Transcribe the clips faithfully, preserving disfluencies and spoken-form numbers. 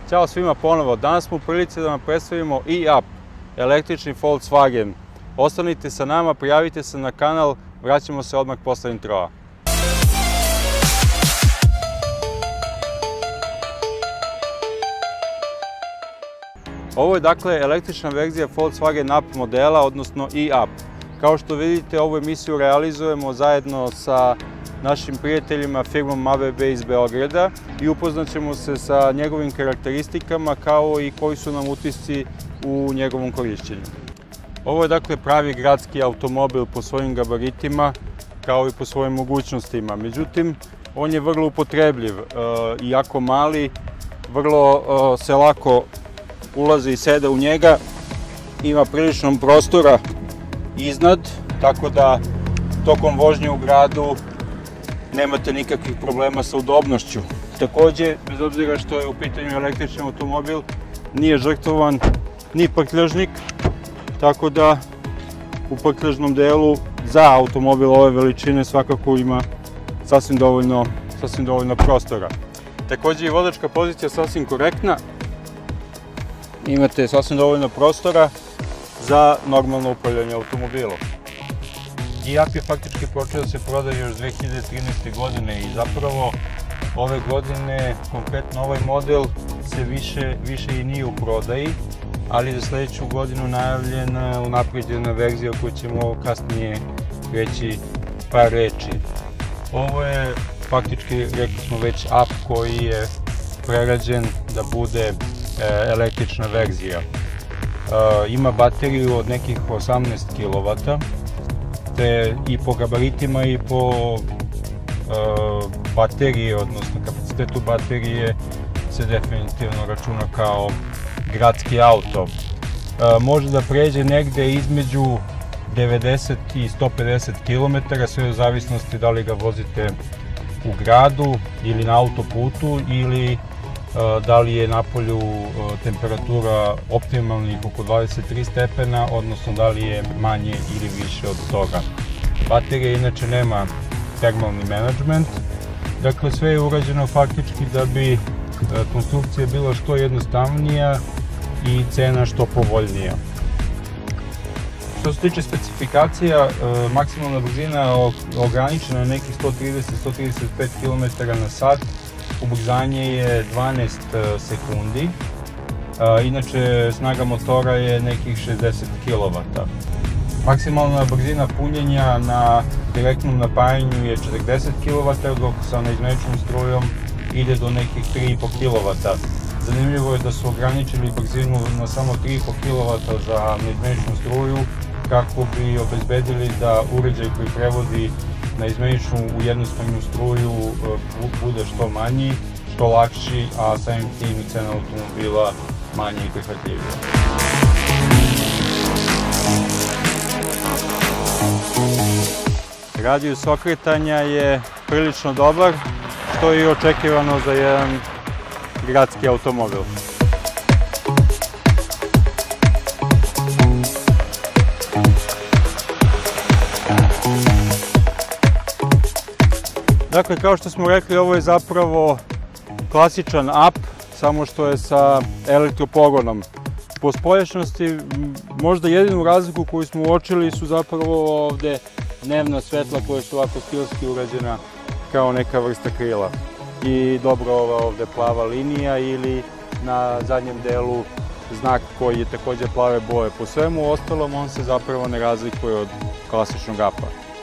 Ćao svima ponovo, danas smo u prilici da vam predstavimo e-up, električni Volkswagen. Ostanite sa nama, prijavite se na kanal, vraćamo se odmah posle introa. Ovo je dakle električna verzija Volkswagen Up modela, odnosno e-up. Kao što vidite, ovu emisiju realizujemo zajedno sa našim prijateljima firmom A B B iz Beograda i upoznat ćemo se sa njegovim karakteristikama kao i koji su nam utisci u njegovom korišćenju. Ovo je dakle pravi gradski automobil po svojim gabaritima kao i po svojim mogućnostima. Međutim, on je vrlo upotrebljiv, iako mali, vrlo se lako ulazi i seda u njega, ima prilično prostora iznad, tako da tokom vožnje u gradu nemate nikakvih problema sa udobnošću. Takođe, bez obzira što je u pitanju električni automobil, nije žrtvovan ni prtljažnik, tako da u prtljažnom delu za automobil ove veličine svakako ima sasvim dovoljno, sasvim dovoljno prostora. Takođe i vozačka pozicija sasvim korektna, imate sasvim dovoljno prostora za normalno upravljanje automobilom. e-up je faktički počeo da se prodaje još dve hiljade trinaeste. godine i zapravo ove godine konkretno ovaj model se više, više i nije u prodaji, ali za sledeću godinu najavljena unapređena verzija koju ćemo kasnije reći par reči. Ovo je faktički, rekli smo već, up koji je prerađen da bude električna verzija. Ima bateriju od nekih osamnaest kilovata, te i po gabaritima i po baterije, odnosno kapacitetu baterije se definitivno računa kao gradski auto. Može da pređe negde između devedeset i sto pedeset kilometara, sve u zavisnosti da li ga vozite u gradu ili na autoputu ili da li je napolju temperatura optimalnih oko dvadeset tri stepena, odnosno da li je manje ili više od toga. Baterija inače nema termalni menadžment, dakle sve je urađeno faktički da bi konstrukcija bila što jednostavnija i cena što povoljnija. Što se tiče specifikacija, maksimalna brzina je ograničena na nekih sto trideset do sto trideset pet kilometara na sat, ubrzanje je dvanaest sekundi, inače snaga motora je nekih šezdeset kilovata. Maksimalna brzina punjenja na direktnom napajanju je četrdeset kilovata, dok sa neizmeničnom strujom ide do nekih tri i po kilovata. Zanimljivo je da su ograničili brzinu na samo tri i po kilovata za neizmeničnu struju, kako bi obezbedili da uređaj koji prevodi neizmeničnu u jednostavnu struju bude što manji, što lakši, a samim tim i cena automobila manje i prihvatljivija. Radijus okretanja je prilično dobar, što je i očekivano za jedan gradski automobil. Dakle, kao što smo rekli, ovo je zapravo klasičan up, samo što je sa elektropogonom. Po spoljašnjosti, možda jedinu razliku koju smo uočili su zapravo ovde dnevna svetla koja su ovako stilski urađena kao neka vrsta krila. I dobro, ova ovde plava linija ili na zadnjem delu znak koji je takođe plave boje. Po svemu ostalom, on se zapravo ne razlikuje od klasičnog upa.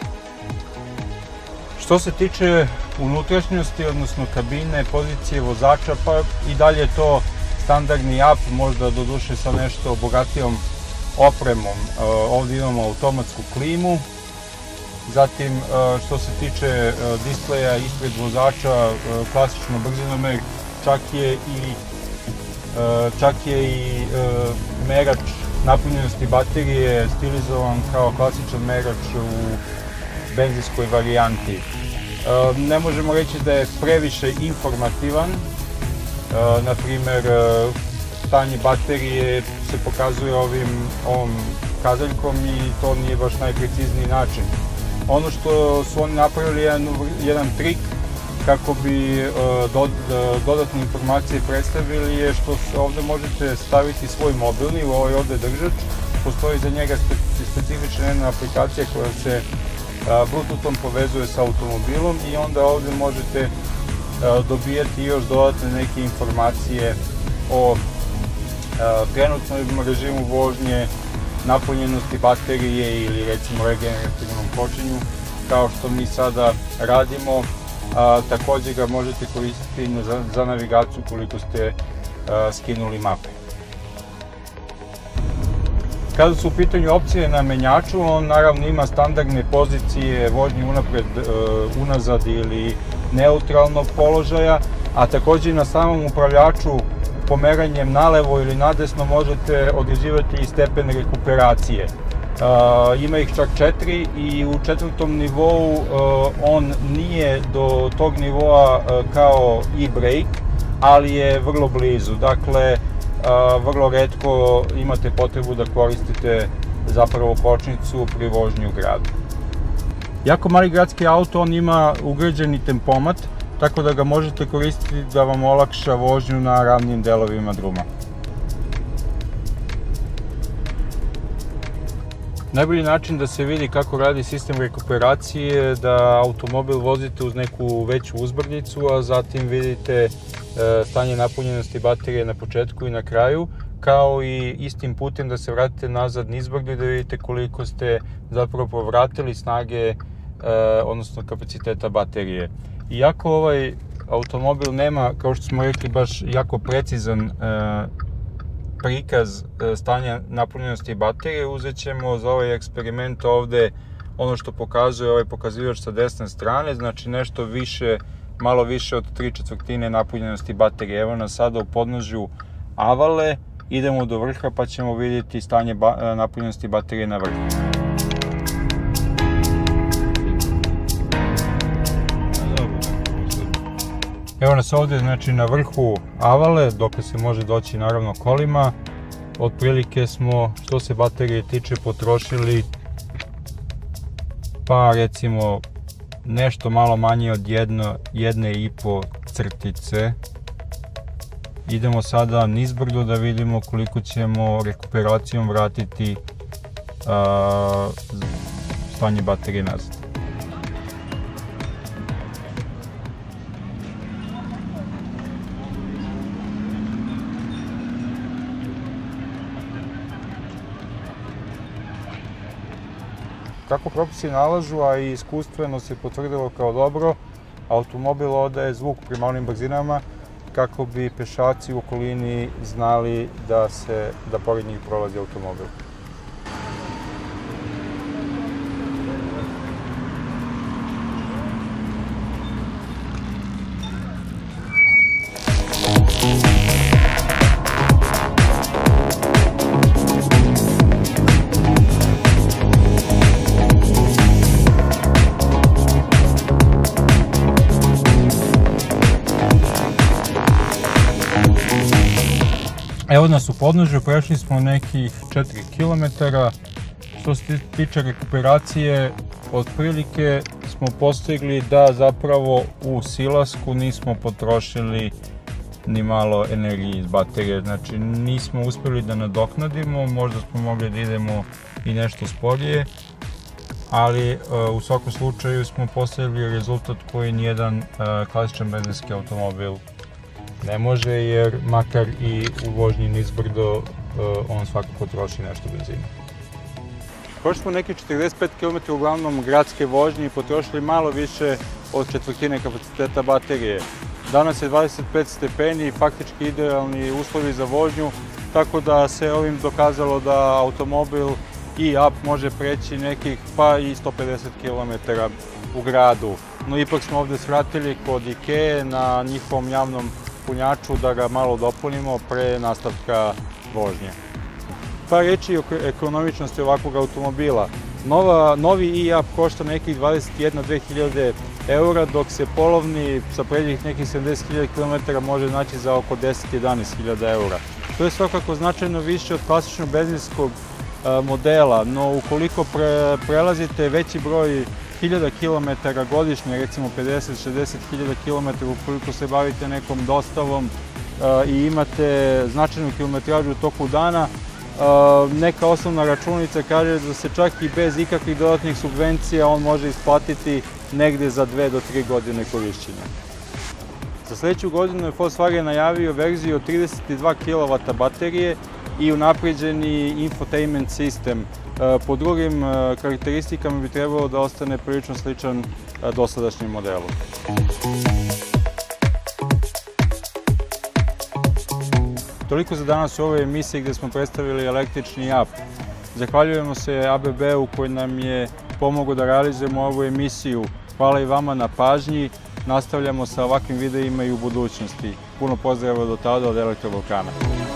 Što se tiče unutrašnjosti, odnosno kabine, pozicije vozača, pa i dalje je to standardni up, možda doduše sa nešto bogatijom opremom. Ovdje imamo automatsku klimu, zatim što se tiče displeja ispred vozača, klasično brzinomer, čak je i, čak je i merač napunjenosti baterije stilizovan kao klasičan merač u benzinskoj varijanti. Ne možemo reći da je previše informativan, na primer stanje baterije se pokazuje ovim, ovom kazaljkom i to nije baš najprecizniji način. Ono što su oni napravili je jedan trik kako bi dodatne informacije predstavili je što ovde možete staviti svoj mobilni, u ovaj ovde držač. Postoji za njega specifična jedna aplikacija koja se Bluetoothom povezuje sa automobilom i onda ovde možete dobijati još dodatne neke informacije o trenutnom režimu vožnje, napunjenosti baterije ili recimo regenerativnom kočenju, kao što mi sada radimo. Takođe ga možete koristiti za navigaciju koliko ste skinuli mape. Kada su u pitanju opcije na menjaču, on naravno ima standardne pozicije vožnje unapred, unazad ili neutralnog položaja, a takođe na samom upravljaču pomeranjem nalevo ili nadesno možete određivati i stepen rekuperacije. Ima ih čak četiri i u četvrtom nivou on nije do tog nivoa kao e-brake, ali je vrlo blizu. Dakle, vrlo retko imate potrebu da koristite zapravo kočnicu pri vožnji u gradu. Jako mali gradski auto, on ima ugrađeni tempomat, tako da ga možete koristiti da vam olakša vožnju na ravnim delovima druma. Najbolji način da se vidi kako radi sistem rekuperacije je da automobil vozite uz neku veću uzbrdicu, a zatim vidite stanje napunjenosti baterije na početku i na kraju, kao i istim putem da se vratite nazad nizbrdo i da vidite koliko ste zapravo povratili snage, odnosno kapaciteta baterije. Iako ovaj automobil nema, kao što smo rekli, baš jako precizan prikaz stanja napunjenosti baterije, uzet ćemo za ovaj eksperiment ovde ono što pokazuje ovaj pokazivač sa desne strane, znači nešto više, malo više od tri četvrtine napunjenosti baterije. Evo nas sada u podnožju Avale, idemo do vrha pa ćemo vidjeti stanje napunjenosti baterije na vrhu. Evo nas ovde, znači na vrhu Avale, dok se može doći naravno kolima. Otprilike smo, što se baterije tiče, potrošili pa recimo nešto malo manje od jedne i po crtice. Idemo sada nizbrdo da vidimo koliko ćemo rekuperacijom vratiti stanje baterije nazad. Kako propisi nalažu, a i iskustveno se potvrdilo kao dobro, automobil odaje zvuk pri malim brzinama kako bi pešaci u okolini znali da se, da pored njih prolazi automobil. Evo nas u podnožju, prešli smo nekih četiri kilometara. Što se tiče rekuperacije, otprilike smo postigli da zapravo u silasku nismo potrošili ni malo energije iz baterije. Znači nismo uspeli da nadoknadimo, možda smo mogli da idemo i nešto sporije, ali u svakom slučaju smo postigli rezultat koji nijedan klasičan benzinski automobil ne može, jer makar i u vožnji nizbrdo on svakako troši nešto benzina. Prošli smo neki četrdeset pet kilometara uglavnom gradske vožnje i potrošili malo više od četvrtine kapaciteta baterije. Danas je dvadeset pet stepeni i faktički idealni uslovi za vožnju, tako da se ovim dokazalo da automobil e-up može preći nekih pa i sto pedeset kilometara u gradu. No ipak smo ovde svratili kod Ikee na njihovom javnom punjaču da ga malo dopunimo pre nastavka vožnje. Par reči o ekonomičnosti ovakvog automobila. Novi e-up košta nekih dvadeset jedna do dve hiljade eura, dok se polovni sa pređenih nekih sedamdeset hiljada kilometara može naći za oko deset do jedanaest hiljada eura. To je svakako značajno više od klasičnog benzinskog modela, no ukoliko prelazite veći broj hiljada kilometara godišnje, recimo pedeset do šezdeset hiljada kilometara ukoliko se bavite nekom dostavom i imate značajnu kilometražu u toku dana, neka osnovna računica kaže da se čak i bez ikakvih dodatnih subvencija on može isplatiti negde za dve do tri godine korišćenja. Za sledeću godinu je Volkswagen najavio verziju od trideset dva kilovata baterije i unapređeni infotainment sistem. Po drugim karakteristikama bi trebalo da ostane prilično sličan dosadašnjem modelu. Toliko za danas u ovoj emisiji gde smo predstavili električni Jap. Zahvaljujemo se A B B-u koji nam je pomogao da realizujemo ovu emisiju. Hvala i vama na pažnji. Nastavljamo sa ovakvim videima i u budućnosti. Puno pozdrava do tada od Elektrovulkana.